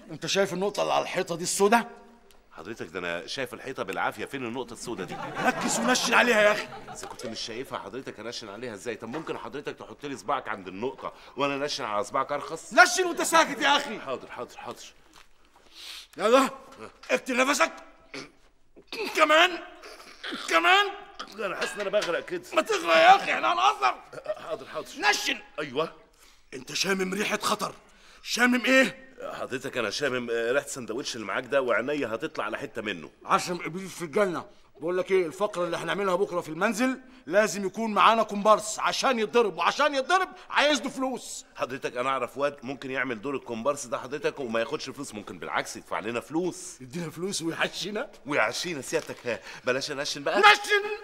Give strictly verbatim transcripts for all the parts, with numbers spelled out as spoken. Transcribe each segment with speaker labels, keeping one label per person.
Speaker 1: انت شايف النقطه اللي على الحيطه دي السوداء؟
Speaker 2: حضرتك ده انا شايف الحيطه بالعافيه، فين النقطه السوداء دي؟
Speaker 1: ركز ونشن عليها يا اخي.
Speaker 2: اذا كنت مش شايفها حضرتك انشن عليها ازاي؟ طب ممكن حضرتك تحط لي صباعك عند النقطه وانا انشن على صباعك ارخص؟
Speaker 1: نشن وانت ساكت يا اخي.
Speaker 2: حاضر حاضر حاضر.
Speaker 1: يلا اكتم نفسك. كمان كمان.
Speaker 2: انا حاسس ان انا بغرق كده.
Speaker 1: ما تغرق يا اخي، احنا هنهزر.
Speaker 2: حاضر حاضر.
Speaker 1: نشن.
Speaker 2: ايوه.
Speaker 1: انت شامم ريحه خطر. شامم ايه؟
Speaker 2: حضرتك انا شامم ريحه السندوتش اللي معاك ده، وعينيا هتطلع على حته منه.
Speaker 1: عشم ابليس في الجنه. بقول لك ايه، الفقره اللي هنعملها بكره في المنزل لازم يكون معانا كومبارس عشان يتضرب، وعشان يتضرب عايز له فلوس.
Speaker 2: حضرتك انا اعرف واد ممكن يعمل دور الكومبارس ده حضرتك وما ياخدش فلوس، ممكن بالعكس يدفع لنا فلوس.
Speaker 1: يدينا فلوس ويحشينا
Speaker 2: ويعشينا سيادتك. ها بلاش نشن بقى.
Speaker 1: نشن.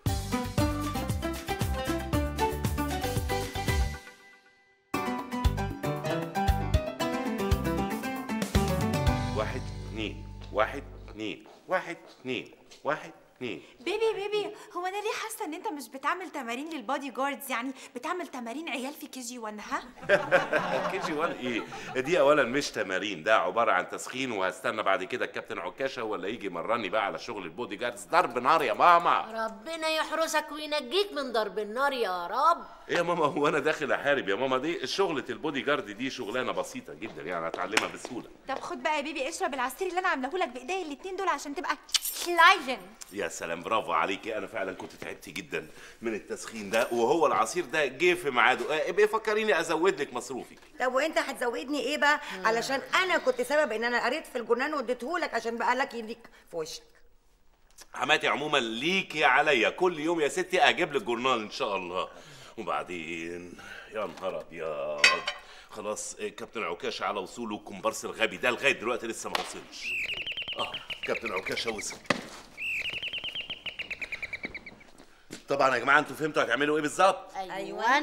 Speaker 2: واحد اتنين واحد اتنين واحد اتنين واحد اتنين.
Speaker 3: بيبي بيبي، هو انا ليه حاسه ان انت مش بتعمل تمارين للبادي جاردز؟ يعني بتعمل تمارين عيال في كي جي واحد. ها
Speaker 2: كي جي واحد ايه دي؟ اولا مش تمارين، ده عباره عن تسخين، وهستنى بعد كده الكابتن عكاشه هو اللي يجي يمرني بقى على شغل البودي جاردز. ضرب نار يا ماما.
Speaker 4: ربنا يحرسك وينجيك من ضرب النار يا رب.
Speaker 2: ايه يا ماما، هو انا داخل احارب يا ماما؟ دي شغله البودي جارد دي شغلانه بسيطه جدا يعني هتعلمها بسهوله.
Speaker 3: طب خد بقى يا بيبي، اشرب العصير اللي انا عاملاه لك بايديا الاتنين دول عشان تبقى سلايجن.
Speaker 2: يا سلام، برافو عليكي. انا فعلا كنت تعبت جدا من التسخين ده، وهو العصير ده جه في ميعاده. ابقي فكريني ازود لك مصروفي.
Speaker 5: طب وانت هتزودني ايه بقى؟ علشان انا كنت سبب ان انا قريت في الجرنان واديتهولك عشان بقى لك يديك في وشك.
Speaker 2: حماتي عموما ليكي عليا، كل يوم يا ستي اجيب لك جورنال ان شاء الله. وبعدين يا نهار ابيض، خلاص كابتن عكاشه على وصوله. الكومبارس الغبي ده لغايه دلوقتي لسه ما وصلش. اه كابتن عكاشه وصل. طبعا يا جماعه انتوا فهمتوا هتعملوا ايه بالظبط؟
Speaker 4: ايوه.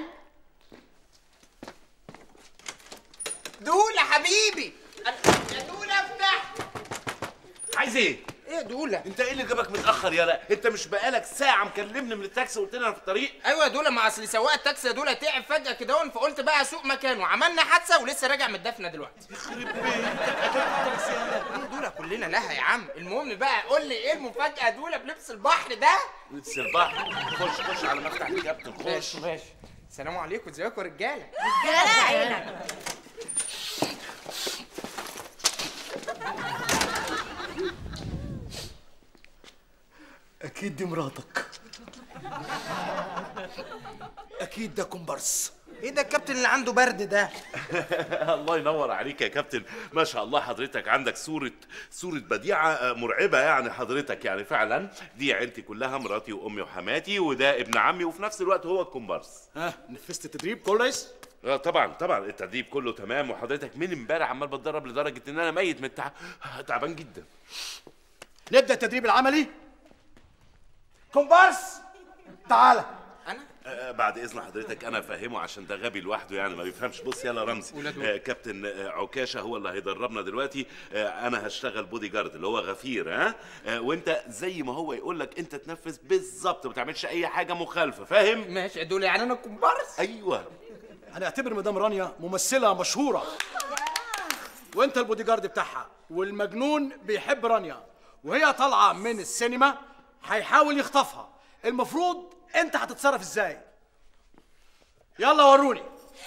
Speaker 6: دولة حبيبي، يا دولة افتح.
Speaker 2: عايز ايه؟
Speaker 6: ايه يا دولة؟
Speaker 2: انت ايه اللي جابك متاخر يالا؟ انت مش بقالك ساعه مكلمني من التاكسي وقلت لي انا في الطريق؟
Speaker 6: ايوه يا دولة، ما اصل سواق التاكسي يا دولة تعب فجأة كده، فقلت بقى اسوق مكانه. عملنا حادثة ولسه راجع من الدفنة دلوقتي.
Speaker 2: يخرب بيتك، اكلت التاكسي يالا.
Speaker 6: ايه يا دولة، كلنا لها يا عم. المهم بقى قول لي ايه المفاجأة يا دولة بلبس البحر ده؟
Speaker 2: لبس البحر؟ خش خش على مفتاح الكابتن، خش.
Speaker 6: ماشي ماشي. السلام عليكم، ازيكم يا رجالة؟
Speaker 5: رجالة عينك.
Speaker 1: اكيد دي مراتك. اكيد ده كومبارس.
Speaker 6: ايه ده الكابتن اللي عنده برد ده؟
Speaker 2: الله ينور عليك يا كابتن، ما شاء الله حضرتك عندك صورة صورة بديعة مرعبة يعني. حضرتك يعني فعلا دي عيلتي كلها، مراتي وامي وحماتي، وده ابن عمي، وفي نفس الوقت هو الكومبارس.
Speaker 1: ها نفذت التدريب كويس؟
Speaker 2: اه طبعا طبعا التدريب كله تمام. وحضرتك من امبارح عمال بتدرب لدرجة ان انا ميت من التعب، تعبان جدا.
Speaker 1: نبدا التدريب العملي. كومبارس تعالى.
Speaker 6: انا
Speaker 2: آه بعد اذن حضرتك انا فاهمه عشان ده غبي لوحده يعني ما بيفهمش. بص يلا رمزي، آه كابتن آه عكاشه هو اللي هيدربنا دلوقتي. آه انا هشتغل بودي جارد اللي هو غفير. ها آه وانت زي ما هو يقول لك انت تنفذ بالظبط، ما تعملش اي حاجه مخالفه، فاهم؟
Speaker 6: ماشي يا دولة، يعني انا كومبارس؟
Speaker 2: ايوه.
Speaker 1: هنعتبر مدام رانيا ممثله مشهوره، وانت البودي جارد بتاعها، والمجنون بيحب رانيا وهي طالعه من السينما هيحاول يخطفها. المفروض انت هتتصرف ازاي؟ يلا وروني.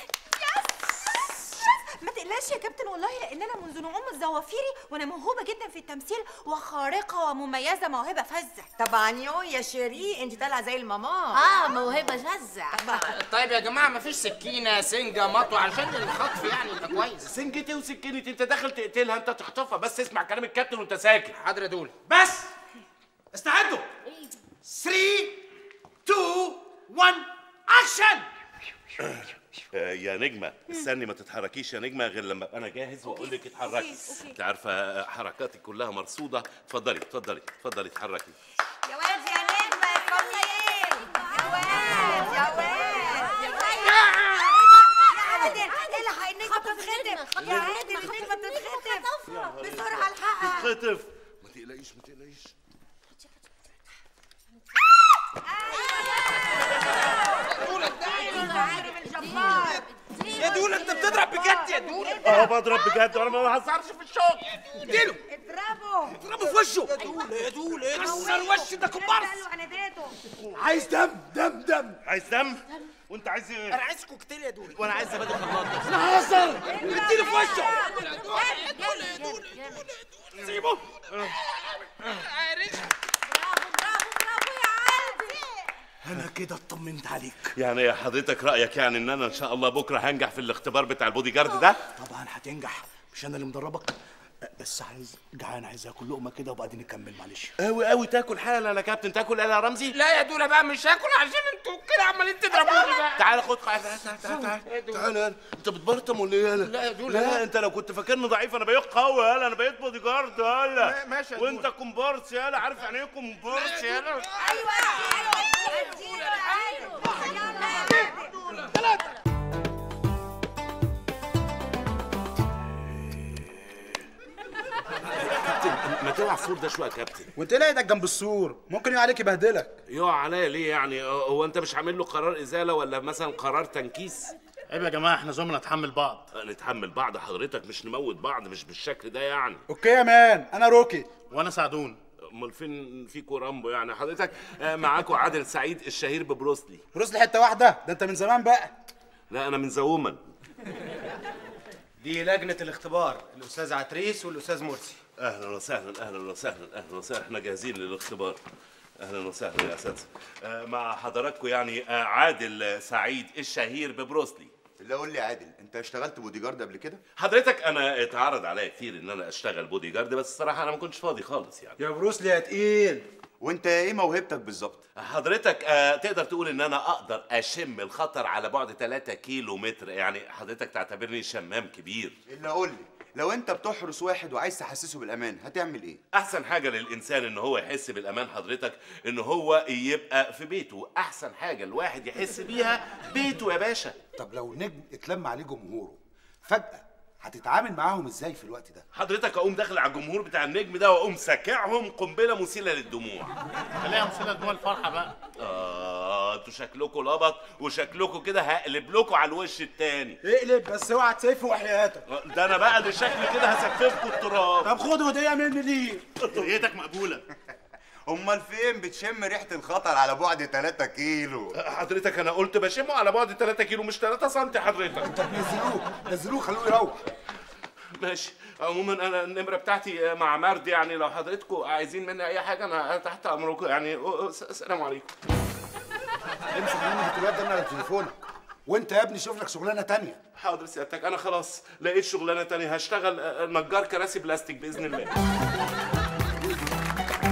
Speaker 3: ما تقلقش يا كابتن والله، لان انا منذ نعوم الزوافيري وانا موهوبه جدا في التمثيل وخارقه ومميزه، موهبه فذه.
Speaker 5: طبعا يو يا شيري، انت طالعه زي الماما.
Speaker 4: اه موهبه شاذة.
Speaker 6: طيب يا جماعة مفيش سكينة سنجة مطوة علشان الخطف يعني يبقى كويس؟
Speaker 2: سنجتي وسكينتي، انت داخل تقتلها انت تخطفها. بس اسمع كلام الكابتن وانت ساكت.
Speaker 6: حاضر يا دولة.
Speaker 1: بس استعدوا. ثلاثة اتنين واحد اكشن.
Speaker 2: آه يا نجمة استني، ما تتحركيش يا نجمة غير لما ابقى انا جاهز واقول لك اتحركي. انت عارفة حركاتك كلها مرصودة. اتفضلي اتفضلي اتفضلي اتحركي.
Speaker 5: يا واد يا نجمة اتفضلي. يا واد يا واد يا واد. يا عادل الحق النجمة بتتخطف. يا عادل النجمة بتتخطف بسرعة الحقها.
Speaker 2: تتخطف. ما تقلقيش ما تقلقيش.
Speaker 5: دولة الجبار.
Speaker 6: يا دولا انت بتضرب بجد يا دولا؟
Speaker 2: اه بضرب بجد وانا ما بهزرش في الشغل.
Speaker 6: اديله
Speaker 5: اضربه
Speaker 6: اضربه في وشه. يا دولا يا دولا كسر وش ده كومبارس.
Speaker 5: انا اديته.
Speaker 1: عايز دم دم دم.
Speaker 2: عايز دم؟ وانت عايز ايه؟
Speaker 6: انا عايز كوكتيل يا دولا.
Speaker 2: وانا عايز زبادي خلاط.
Speaker 1: انا هزر.
Speaker 6: اديله في وشه. سيبه.
Speaker 1: انا كده اطمنت عليك.
Speaker 2: يعني حضرتك رايك يعني ان انا ان شاء الله بكره هنجح في الاختبار بتاع البودي جارد ده؟
Speaker 1: طبعا هتنجح، مش انا اللي مدربك. بس عايز جعان، عايز اكل لقمه كده وبعدين نكمل معلش.
Speaker 2: قوي قوي تاكل حالا يا كابتن، تاكل انا يا رمزي؟
Speaker 6: لا يا دولا بقى مش هاكل عشان انتوا كده عمالين تضربوني بقى.
Speaker 2: تعال خد تعال تعال تعال تعال تعال. انت بتبرطم ولا ايه يالا؟
Speaker 6: لا يا دولا
Speaker 2: لا انت لو كنت فاكرني ضعيف انا بقيت قوي يالا، انا بقيت بودي جارد يالا.
Speaker 6: ماشي يا
Speaker 2: وانت كومبارس يالا، عارف يعني ايه كومبارس يالا؟
Speaker 5: ايوه
Speaker 2: ما تلعب فور ده شويه يا كابتن.
Speaker 1: وانت ليه ايدك جنب السور؟ ممكن يقع عليك يبهدلك.
Speaker 2: يقع عليا ليه يعني؟ هو انت مش عامل له قرار ازاله ولا مثلا قرار تنكيس؟
Speaker 7: عيب يا جماعه، احنا زملاء نتحمل بعض.
Speaker 2: نتحمل بعض حضرتك، مش نموت بعض، مش بالشكل ده يعني.
Speaker 1: اوكي يا مان، انا روكي.
Speaker 7: وانا سعدون.
Speaker 2: امال فين فيكوا رامبو يعني؟ حضرتك معاكوا عادل سعيد الشهير ببروسلي.
Speaker 1: بروسلي حته واحده؟ ده انت من زمان بقى.
Speaker 2: لا انا من زوما.
Speaker 8: دي لجنة الاختبار، الأستاذ عتريس والأستاذ مرسي.
Speaker 2: اهلا وسهلا اهلا وسهلا اهلا وسهلا، احنا جاهزين للاختبار. اهلا وسهلا يا اساتذه. آه مع حضراتكم يعني آه عادل سعيد الشهير ببروسلي.
Speaker 9: لا قول لي عادل، انت اشتغلت بودي جارد قبل كده؟
Speaker 2: حضرتك انا اتعرض عليا كتير ان انا اشتغل بودي جارد، بس الصراحه انا ما كنتش فاضي خالص يعني.
Speaker 8: يا بروسلي يا تقيل.
Speaker 9: وانت ايه موهبتك بالظبط؟
Speaker 2: حضرتك آه تقدر تقول ان انا اقدر اشم الخطر على بعد ثلاثة كيلو متر، يعني حضرتك تعتبرني شمام كبير.
Speaker 9: الا قول لي، لو انت بتحرس واحد وعايز تحسسه بالامان هتعمل ايه؟
Speaker 2: احسن حاجه للانسان ان هو يحس بالامان حضرتك ان هو يبقى في بيته. احسن حاجه الواحد يحس بيها بيته يا باشا.
Speaker 10: طب لو نجم اتلم عليه جمهوره فجأة هتتعامل معاهم ازاي في الوقت ده؟
Speaker 2: حضرتك اقوم داخل على الجمهور بتاع النجم ده واقوم ساكعهم قنبله مسيله للدموع.
Speaker 7: خليها مسيله دموع الفرحه بقى.
Speaker 2: اه انتوا شكلكوا لبط وشكلكوا كده هقلب لكم على الوش التاني.
Speaker 1: اقلب بس اوعى تسيف وحياتك.
Speaker 2: ده انا بقى اللي شكلي كده هسففكوا التراب.
Speaker 1: طب خد هديه مني ليه؟
Speaker 7: هديتك مقبوله.
Speaker 9: امال فين بتشم ريحه الخطر على بعد ثلاثة كيلو؟
Speaker 2: حضرتك انا قلت بشمه على بعد ثلاثة كيلو مش ثلاثة سم حضرتك.
Speaker 10: طب نزلوه نزلوه خلوه يروح.
Speaker 2: ماشي. عموما انا النمره بتاعتي مع مرد، يعني لو حضرتكم عايزين مني اي حاجه انا تحت امركم يعني. السلام عليكم.
Speaker 10: امسك مني الواد ده من على تليفونك، وانت يا ابني شوف لك شغلانه تانية.
Speaker 2: حاضر سيادتك، انا خلاص لقيت شغلانه تانية، هشتغل نجار كراسي بلاستيك باذن الله.